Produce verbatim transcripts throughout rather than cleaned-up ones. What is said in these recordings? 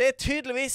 Det er tydeligvis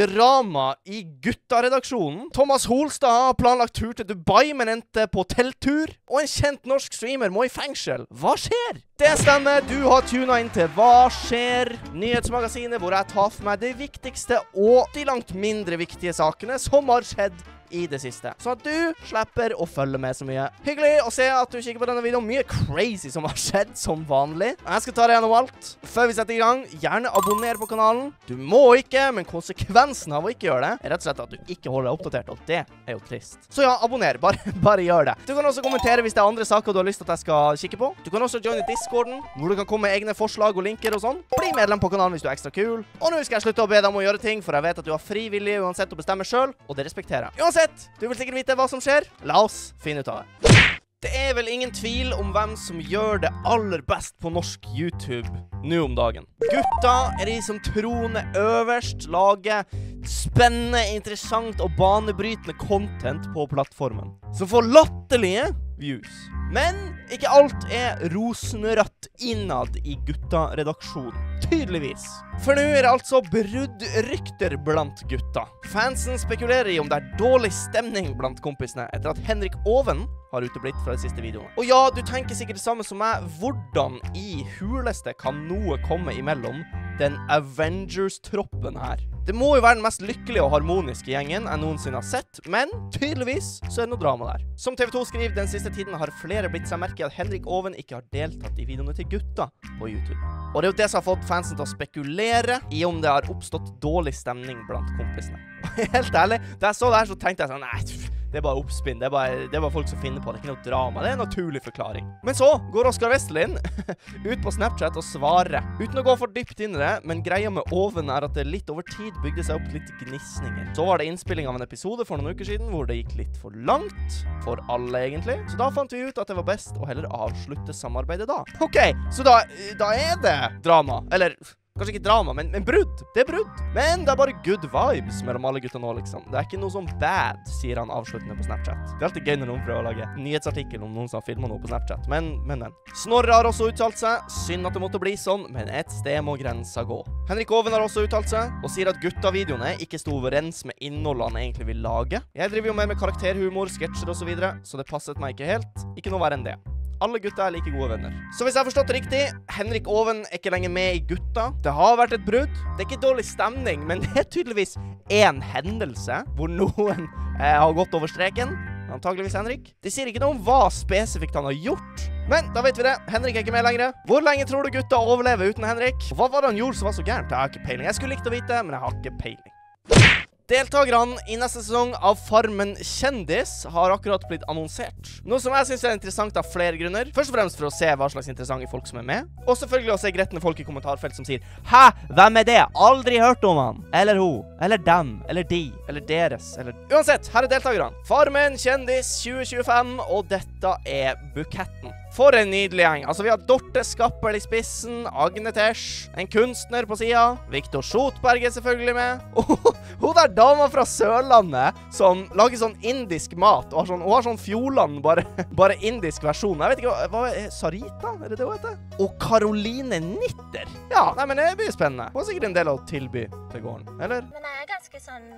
drama i gutta-redaksjonen. Thomas Holstad har planlagt tur til Dubai, men endte på telttur. Og en kjent norsk streamer må i fengsel. Hva skjer? Det stemmer, du har tunet inn til Hva skjer? Nyhetsmagasinet hvor jeg tar for meg det viktigste og de langt mindre viktige sakene som har skjedd i det siste. Så at du slipper å følge med så mye. Hyggelig å se at du kikker på denne videoen. Mye crazy som har skjedd som vanlig. Jeg skal ta deg gjennom alt. Før vi setter i gang, gjerne abonner på kanalen. Du må ikke, men konsekvensen av å ikke gjøre det er rett og slett at du ikke holder deg oppdatert, og det er jo trist. Så ja, abonner. Bare, bare gjør det. Du kan også kommentere hvis det er andre saker du har lyst til at jeg skal kikke på. Du kan også joine Discorden, hvor du kan komme med egne forslag og linker og sånn. Bli medlem på kanalen hvis du er ekstra kul. Og nå skal jeg slutte å be deg om å gjøre ting, for jeg vet at du har frivillig uansett å bestemme selv, og det respekterer jeg. Uansett, du vil sikkert vite hva som skjer. La oss finne ut av det. Det er vel ingen tvil om hvem som gjør det aller best på norsk YouTube nå om dagen. Gutta er de som troner øverst, lager spennende, interessant og banebrytende content på plattformen, som får latterlige views. Men ikke alt er rosenrødt innad i gutta-redaksjonen. Tydeligvis. For nå er det altså bruddrykter blant gutta. Fansen spekulerer i om det er dårlig stemning blant kompisene etter at Henrik Oven har uteblitt fra de siste videoene. Og ja, du tenker sikkert det samme som meg. Hvordan i huleste kan noe komme imellom den Avengers-troppen her? Det må jo være den mest lykkelige og harmoniske gjengen jeg noensinne har sett, men tydeligvis så er det noe drama der. Som T V to skriver, den siste tiden har flere blitt seg merke at Henrik Oven ikke har deltatt i videoene til gutta på YouTube. Og det er jo det som har fått fansen til å spekulere i om det har oppstått dårlig stemning blant kompisene. Helt ærlig, da jeg så det her så tenkte jeg sånn, nei, det er bare oppspinn, det er bare, det er bare folk som finner på det, det er ikke noe drama, det er en naturlig forklaring. Men så går Oskar Vestelin ut på Snapchat og svarer, uten å gå for dypt inn i det, men greia med Oven er at det litt over tid bygde seg opp litt gnisninger. Så var det innspilling av en episode for noen uker siden, hvor det gikk litt for langt, for alle egentlig, så da fant vi ut at det var best å heller avslutte samarbeidet da. Ok, så da, da er det drama, eller kanskje ikke drama, men, men brudd. Det er brudd. Men det er bare good vibes mellom alle gutta nå, liksom. Det er ikke noe sånn bad, sier han avsluttende på Snapchat. Det er alltid gøy når noen prøver å lage nyhetsartikkel om noen som har filmet noe på Snapchat. Men, men, men. Snorre har også uttalt seg. Synd at det måtte bli sånn, men et sted må grensa gå. Henrik Oven har også uttalt seg, og sier at gutta-videoene ikke sto overens med innholdet han egentlig vil lage. Jeg driver jo mer med karakterhumor, sketsjer og så videre, så det passet meg ikke helt. Ikke noe verre enn det. Alle gutta er like gode venner. Så hvis jeg har forstått det riktig, Henrik Oven er ikke lenger med i gutta. Det har vært et brudd. Det er ikke dårlig stemning, men det er tydeligvis en hendelse hvor noen eh, har gått over streken. Antageligvis Henrik. De sier ikke noe om hva spesifikt han har gjort. Men da vet vi det. Henrik er ikke med lenger. Hvor lenge tror du gutta overlever uten Henrik? Hva var det han gjorde som var så gærent? Jeg har ikke peiling. Jeg skulle likt å vite, men jeg har ikke peiling. Deltakerne i neste sesong av Farmen Kjendis har akkurat blitt annonsert. Noe som jeg synes er interessant av flere grunner. Først og fremst for å se hva slags interessante folk som er med. Og selvfølgelig å se gretne folk i kommentarfelt som sier «Hæ? Hvem er det? Aldri hørt om han!» Eller hun. Eller dem. Eller de. Eller deres. Eller... Uansett, her er deltakerne. Farmen Kjendis tjue tjuefem, og dette er buketten. For en nydelig gjeng. Altså, vi har Dorte Skappel i spissen, Agne Tesch, en kunstner på siden, Viktor Schotberg er selvfølgelig med, og hun der dama fra Sørlandet som lager sånn indisk mat, og har sånn, hun har sånn Fjordland, bare, bare indisk versjon. Jeg vet ikke, hva, hva er Sarita? Er det det hun heter? Og Caroline Nitter. Ja, nei, men det blir spennende. Hun har sikkert en del å tilby til gården, eller? Men jeg er ganske sånn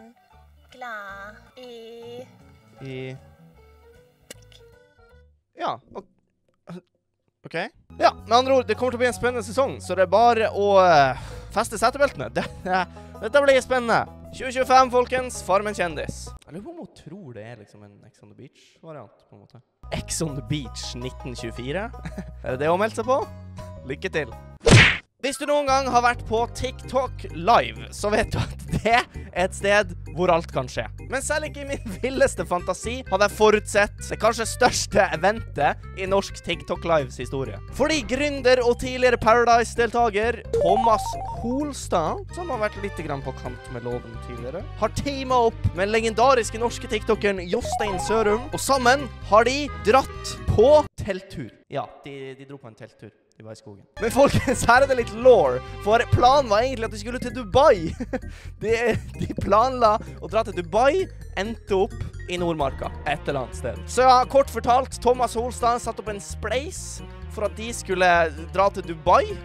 glad i... I... Ja, ok. Ok. Ja, med andre ord, det kommer til å bli en spennende sesong, så det er bare å uh, feste setebeltene. Det, uh, dette blir spennende. tjue tjuefem, folkens. Farmen Kjendis. Jeg lurer på om hun tror det er liksom en Ex on the Beach-variant, på en måte. Ex on the Beach nitten tjuefire? Er det det hun meldte seg på? Lykke til. Hvis du noen gang har vært på TikTok Live, så vet du at det er et sted hvor alt kan skje. Men selv ikke i min villeste fantasi hadde jeg forutsett det kanskje største eventet i norsk TikTok Lives historie. Fordi gründer og tidligere Paradise-deltager Thomas Holstad, som har vært litt grann på kant med loven tidligere, har teamet opp med legendariske norske TikTokeren Jostein Sørum, og sammen har de dratt på telttur. Ja, de, de dro på en telttur. De var i skogen. Men folkens, her er det litt lore, for planen var egentlig at de skulle til Dubai. De, de planla å dra til Dubai, endte opp i Nordmarka, et eller annet sted. Så ja, kort fortalt, Thomas Holstad satt opp en spleis for at de skulle dra til Dubai,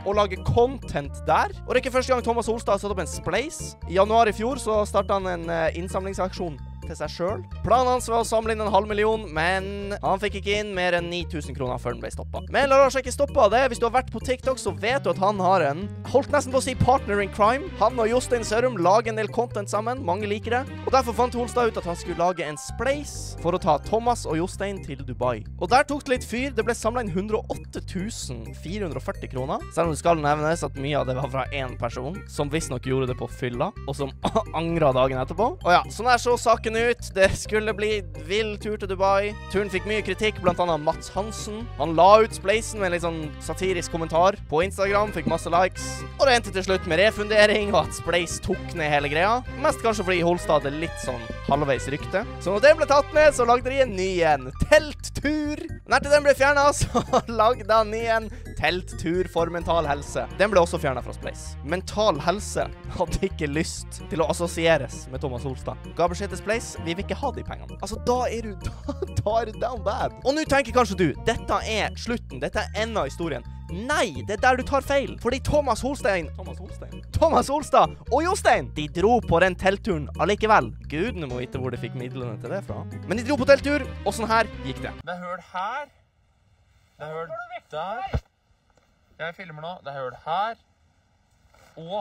å lage content der. Og det er ikke første gang Thomas Holstad har satt opp en Spleis. I januar i fjor så startet han en uh, innsamlingsaksjon til seg selv. Planen hans var å samle inn en halv million, men han fikk ikke inn mer enn ni tusen kroner før den ble stoppet. Men la oss ikke stoppe det. Hvis du har vært på TikTok, så vet du at han har en, holdt nesten på å si partner in crime. Han og Jostein Sørum lager en del content sammen. Mange liker det. Og derfor fant Holstad ut at han skulle lage en Spleis for å ta Thomas og Jostein til Dubai. Og der tok det litt fyr. Det ble samlet inn hundre og åtte tusen fire hundre og førti kroner. Selv om det skal nevnes at mye av det var fra en person, som visstnok gjorde det på fylla, og som angret dagen etterpå. Og ja, sånn er så saken ut. Det skulle bli vill tur til Dubai. Turen fikk mye kritikk, blant annet Mats Hansen. Han la ut Spleisen med en litt sånn satirisk kommentar på Instagram, fikk masse likes. Og det endte til slutt med refundering, og at Spleis tok ned hele greia. Mest kanskje fordi Holstad hadde litt sånn halvveis rykte. Så når den ble tatt ned, så lagde de en ny en. Telttur! Når til den ble fjernet, så lagde han ny en telttur for mental helse. Den ble også fjernet fra Spleis. Mental helse hadde ikke lyst til å assosieres med Thomas Holstad. Ga beskjed til Spleis, vi vil ikke ha de pengene. Altså, da er du, da, da er du down bad. Og nå tenker kanskje du, dette er slutten, dette er enda historien. Nei, det er der du tar feil. Fordi Thomas Holstein, Thomas Holstein, Thomas Holstad og Jostein, de dro på den teltturen allikevel. Gudene må vite hvor de fikk midlene til det fra. Men de dro på telttur, og sånn her gikk det. Det er høl her. Det er høl der. Jeg filmer nå. Det er høl her. Og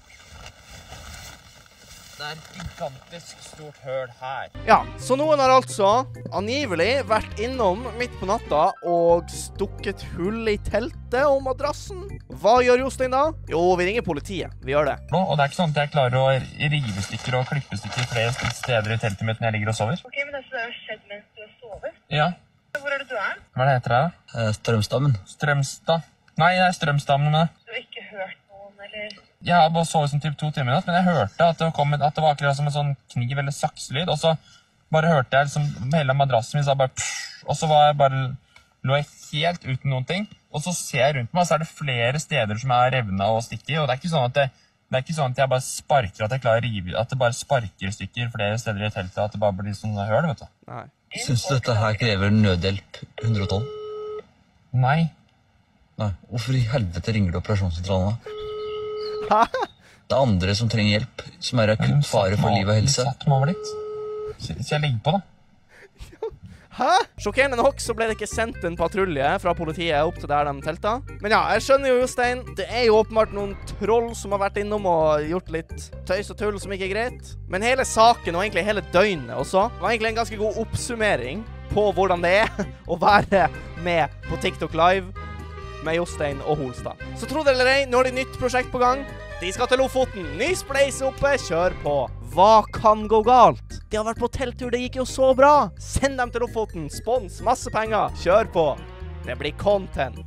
det er et gigantisk stort høl her. Ja, så noen har altså angivelig vært innom midt på natta og stukket hull i teltet og madrassen. Hva gjør Jostein da? Jo, vi ringer politiet. Vi gjør det. Og det er ikke sånn at jeg klarer å rive stykker og klippe stykker flere steder i teltet mitt når jeg ligger og sover. Ok, men det har skjedd mens du har sovet. Ja. Hvor er det du er? Hva er det heter det da? Strømstammen. Strømstad. Nei, det er Strømstammen med det. Du har ikke hørt noen, eller? Jeg har bare sovet sånn typ to timer, men jeg hørte at det, kom, at det var akkurat som en sånn kniv eller sakslyd, og så bare hørte jeg liksom hele madrassen min sa bare pff, og så var jeg bare, lå jeg helt uten noen ting, og så ser jeg rundt meg, så er det flere steder som er revnet og stikker, og det er ikke sånn at det, det er ikke sånn at jeg bare sparker, at jeg klarer å rive, at det bare sparker stykker flere steder i teltet, at det bare blir sånn høl, vet du. Nei. Syns du dette her krever nødhjelp hundre og tolv? Nei. Nei. Hvorfor i helvete ringer du operasjonssentralen da? Hæ? Det er andre som trenger hjelp, som er akutt fare for liv og helse. Hun satt meg over litt. Så jeg legger på da. Hæ? Sjokkerende nok så ble det ikke sendt en patrulje fra politiet opp til der de telta. Men ja, jeg skjønner jo, Jostein, det er jo åpenbart noen troll som har vært innom og gjort litt tøys og tull som ikke er greit. Men hele saken, og egentlig hele døgnet også, var egentlig en ganske god oppsummering på hvordan det er å være med på TikTok Live med Jostein og Holstad. Så tro det eller ei, nå er det nytt prosjekt på gang. De skal til Lofoten. Ny Spleis oppe, kjør på. Hva kan gå galt? De har vært på telttur, det gikk jo så bra. Send dem til Lofoten, spons, masse penger. Kjør på. Det blir content.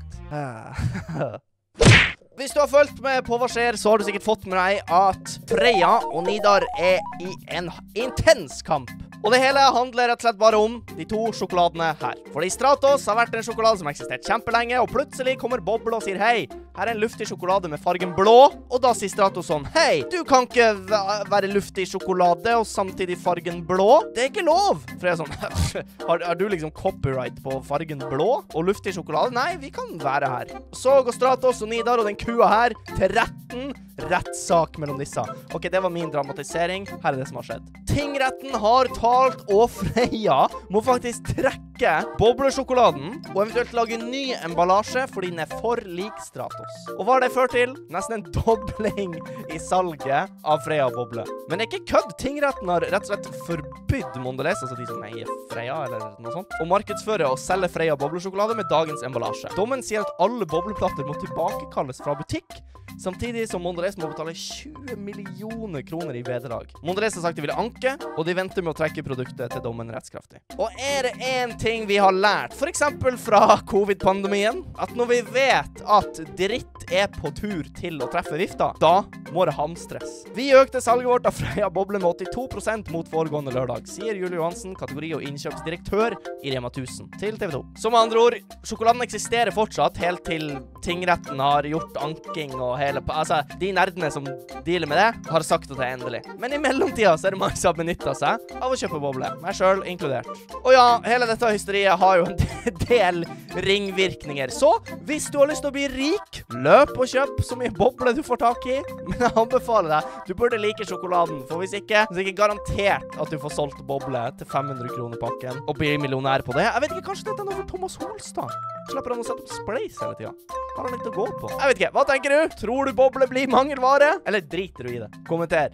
Hvis du har følt med på hva skjer, så har du sikkert fått med deg at Freya og Nidar er i en intens kamp. Og det hele handler rett og slett bare om de to sjokoladene her. Fordi Stratos har vært en sjokolade som har eksistert kjempelenge, og plutselig kommer Boble og sier hei, her er en luftig sjokolade med fargen blå. Og da sier Stratos sånn, hei, du kan ikke være luftig sjokolade og samtidig fargen blå. Det er ikke lov. For jeg er sånn, har, har du liksom copyright på fargen blå og luftig sjokolade? Nei, vi kan være her. Så går Stratos og Nidar og den kua her til retten. Rettssak mellom disse. Ok, det var min dramatisering. Her er det som har skjedd. Tingretten har talt, og Freya må faktisk trekke boblesjokoladen og eventuelt lage ny emballasje fordi den er for lik Stratos. Og hva har det ført til? Nesten en dobling i salget av Freya boble. Men det er ikke kødd. Tingretten har rett og slett forbydd Mondelez, altså de som eier Freya eller noe sånt, å markedsføre og selge Freya boblesjokolade med dagens emballasje. Dommen sier at alle bobleplatter må tilbakekalles fra butikk, samtidig som Mondelez må betale tjue millioner kroner i vederlag. Mondelez har sagt de vil anke, og de venter med å trekke produktet til dommen rettskraftig. Og er det en ting vi har lært, for eksempel fra covid-pandemien, at når vi vet at dritt er på tur til å treffe vifta, da må det hamstres. Vi økte salget vårt av Freya boble med åttito prosent mot foregående lørdag, sier Julie Johansen, kategori- og innkjøpsdirektør i Rema tusen, til T V to. Som andre ord, sjokoladen eksisterer fortsatt helt til tingretten har gjort anking og hele, altså de nerdene som dealer med det, har sagt at det er endelig. Men i mellomtida så er det mange som har benyttet seg av å kjøpe bobler, meg selv inkludert. Og ja, hele dette hysteriet har jo en del ringvirkninger, så hvis du har lyst til å bli rik, løp og kjøp så mye bobler du får tak i, men jeg anbefaler deg, du burde like sjokoladen, for hvis ikke, så er det ikke garantert at du får solgt bobler til fem hundre kroner pakken, og blir millionær på det. Jeg vet ikke, kanskje dette er noe for Thomas Holstad? Slipper han å sette opp sprays hele tiden? Har han litt å gå på? Jeg vet ikke, hva tenker du? Tror du bobler blir mangelvare? Eller driter du i det? Kommenter.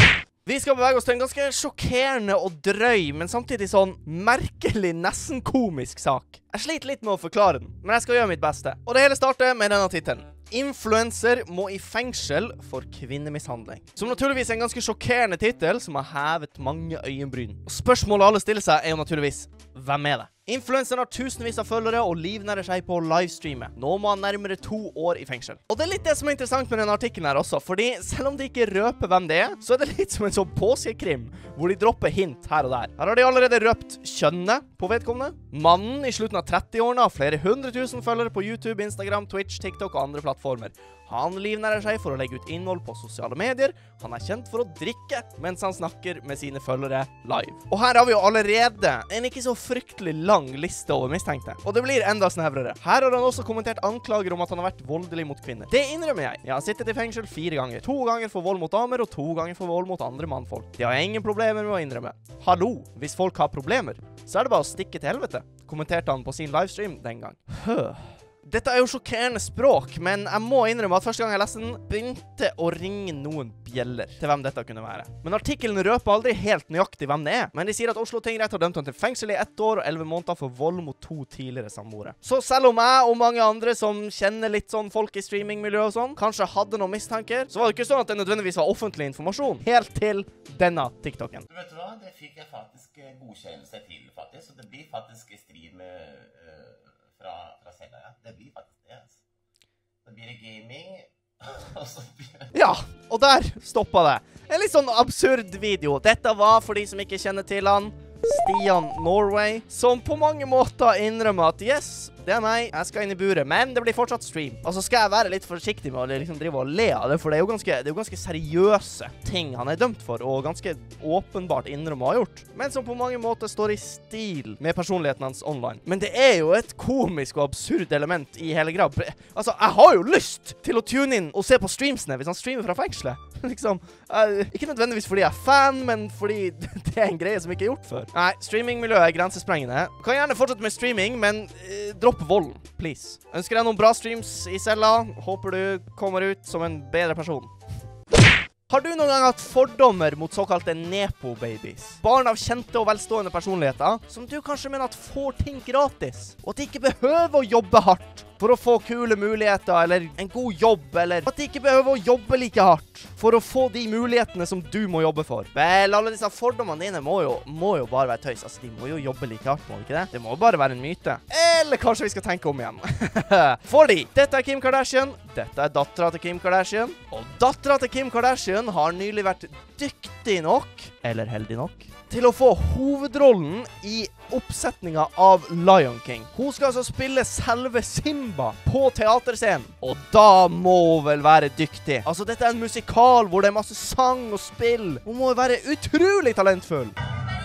Vi skal bevege oss til en ganske sjokkerende og drøy, men samtidig sånn merkelig, nesten komisk sak. Jeg sliter litt med å forklare den, men jeg skal gjøre mitt beste. Og det hele starter med denne titelen. Influencer må i fengsel for kvinnemishandling. Som naturligvis er en ganske sjokkerende titel som har hevet mange øyenbryn. Og spørsmålet alle stiller seg er jo naturligvis, hvem er det? Influenceren har tusenvis av følgere og livnærer seg på å livestreame. Nå må han nærmere to år i fengsel. Og det er litt det som er interessant med denne artikkelen her også, fordi selv om de ikke røper hvem det er, så er det litt som en sånn påskekrim, hvor de dropper hint her og der. Her har de allerede røpt kjønnet på vedkommende. Mannen i slutten av trettiårene har flere hundre tusen følgere på YouTube, Instagram, Twitch, TikTok og andre plattformer. Han livnærer seg for å legge ut innhold på sosiale medier. Han er kjent for å drikke mens han snakker med sine følgere live. Og her har vi jo allerede en ikke så fryktelig lang liste over mistenkte. Og det blir enda snevrere. Her har han også kommentert anklager om at han har vært voldelig mot kvinner. Det innrømmer jeg. Jeg har sittet i fengsel fire ganger. To ganger for vold mot damer, og to ganger for vold mot andre mannfolk. Det har jeg ingen problemer med å innrømme. Hallo, hvis folk har problemer, så er det bare å stikke til helvete, kommenterte han på sin livestream den gang. Høh. Dette er jo sjokkerende språk, men jeg må innrømme at første gang jeg leste den, begynte å ringe noen bjeller til hvem dette kunne være. Men artikkelen røper aldri helt nøyaktig hvem det er. Men de sier at Oslo tingrett har dømt han til fengsel i ett år og elleve måneder for vold mot to tidligere samboere. Så selv om jeg og mange andre som kjenner litt sånn folk i streamingmiljø og sånn, kanskje hadde noen mistanker, så var det ikke sånn at det nødvendigvis var offentlig informasjon. Helt til denne TikToken. Du vet du hva, det fikk jeg faktisk godkjennelse til, faktisk. Så det blir faktisk i strid med uh, fra, fra Selda, ja. Det blir faktisk det, altså. Det blir gaming, og så blir... Ja, og der stoppet det. En litt sånn absurd video. Dette var, for de som ikke kjenner til han, Stian Norway, som på mange måter innrømmer at yes, det er meg, jeg skal inn i buret, men det blir fortsatt stream. Altså skal jeg være litt forsiktig med å liksom drive og le av det, for det er jo ganske, det er jo ganske seriøse ting han er dømt for, og ganske åpenbart innrømmer å ha gjort. Men som på mange måter står i stil med personligheten hans online. Men det er jo et komisk og absurd element i hele grad. Altså, jeg har jo lyst til å tune inn og se på streamsene hvis han streamer fra fengselet. Liksom, uh, ikke nødvendigvis fordi jeg er fan, men fordi det er en greie som ikke er gjort før. Nei, streamingmiljøet er grensesprengende. Kan gjerne fortsette med streaming, men uh, dropp vold, please. Ønsker deg noen bra streams i cella. Håper du kommer ut som en bedre person. Har du noen gang hatt fordommer mot såkalte nepo-babies? Barn av kjente og velstående personligheter, som du kanskje mener at får ting gratis, og at de ikke behøver å jobbe hardt for å få kule muligheter, eller en god jobb, eller at de ikke behøver å jobbe like hardt for å få de mulighetene som du må jobbe for. Vel, alle disse fordommene dine må jo, må jo bare være tøys. Altså, de må jo jobbe like hardt, må de ikke det? Det må bare være en myte. Eller kanskje vi skal tenke om igjen. Fordi, dette er Kim Kardashian, dette er datteren til Kim Kardashian, og datteren til Kim Kardashian har nylig vært dyktig nok, eller heldig nok, til å få hovedrollen i oppsetninga av Lion King. Hun skal altså spille selve Simba på teaterscenen, og da må hun vel være dyktig. Altså, dette er en musikal hvor det er masse sang og spill. Hun må jo være utrolig talentfull.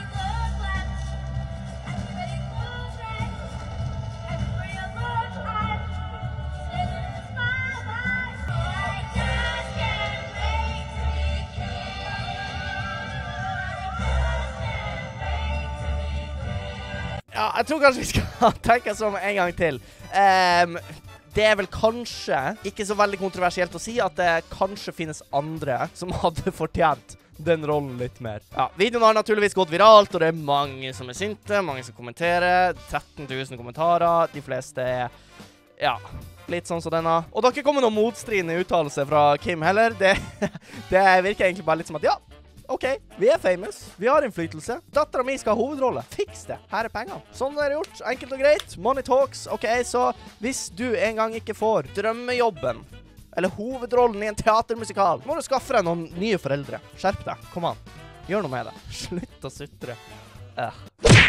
Ja, jeg tror kanskje vi skal tenke sånn en gang til. Um, det er vel kanskje ikke så veldig kontroversielt å si at det kanskje finnes andre som hadde fortjent den rollen litt mer. Ja, videoen har naturligvis gått viralt, og det er mange som er sinte, mange som kommenterer. tretten tusen kommentarer, de fleste er, ja, litt sånn som denne. Og det har ikke kommet noen motstridende uttalelse fra Kim heller. Det, det virker egentlig bare litt som at, ja, ok, vi er famous, vi har innflytelse. Datteren min skal ha hovedrolle. Fiks det, her er penger. Sånn er det gjort, enkelt og greit. Money talks, ok, så hvis du en gang ikke får drømmejobben, eller hovedrollen i en teatermusikal, må du skaffe deg noen nye foreldre. Skjerp deg, kom an. Gjør noe med det. Slutt å sutre. Uh.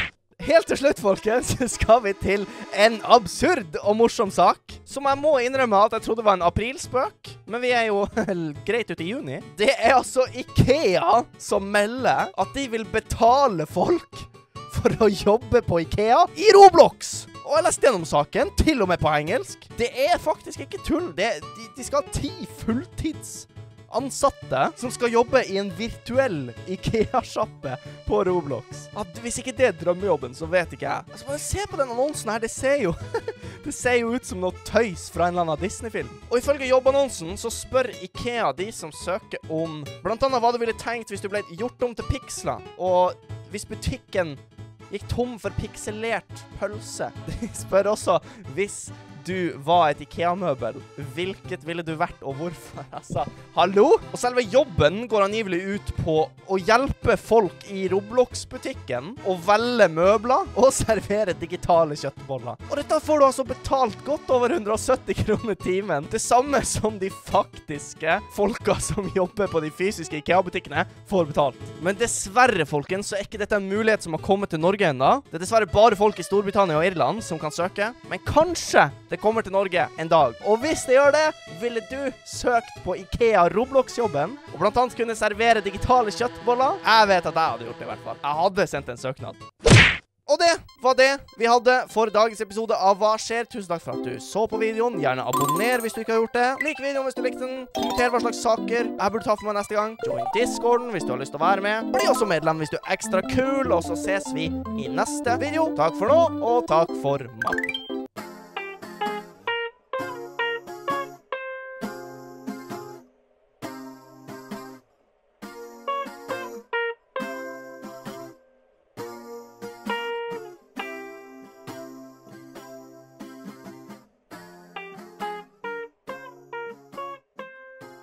helt til slutt, folkens, skal vi til en absurd og morsom sak, som jeg må innrømme at jeg trodde var en aprilspøk, men vi er jo greit ute i juni. Det er altså IKEA som melder at de vil betale folk for å jobbe på IKEA i Roblox. Og jeg leste gjennom saken, til og med på engelsk. Det er faktisk ikke tull. Det, de, de skal ha ti fulltids ansatte som skal jobbe i en virtuell IKEA-sjappe på Roblox. Ja, hvis ikke det er drømmejobben, så vet ikke jeg. Altså, bare se på den annonsen her, det ser jo det ser jo ut som noe tøys fra en eller annen Disney-film. Og ifølge jobbannonsen så spør IKEA de som søker om blant annet hva du ville tenkt hvis du ble gjort om til piksler, og hvis butikken gikk tom for pikselert pølse. De spør også hvis du var et IKEA-møbel, hvilket ville du vært og hvorfor? Altså, hallo? Og selve jobben går angivelig ut på å hjelpe folk i Roblox-butikken å velge møbler og servere digitale kjøttboller. Og dette får du altså betalt godt over hundre og sytti kroner timen. Det samme som de faktiske folka som jobber på de fysiske IKEA-butikkene får betalt. Men dessverre, folkens, så er ikke dette en mulighet som har kommet til Norge enda. Det er dessverre bare folk i Storbritannia og Irland som kan søke. Men kanskje det kommer til Norge en dag. Og hvis det gjør det, ville du søkt på IKEA Roblox-jobben, og blant annet kunne servere digitale kjøttboller? Jeg vet at jeg hadde gjort det i hvert fall. Jeg hadde sendt en søknad. Og det var det vi hadde for dagens episode av Hva skjer? Tusen takk for at du så på videoen. Gjerne abonner hvis du ikke har gjort det. Lik videoen hvis du likte den. Kommenter hva slags saker jeg burde ta for meg neste gang. Join Discorden hvis du har lyst til å være med. Bli også medlem hvis du er ekstra kul, og så ses vi i neste video. Takk for nå, og takk for maten.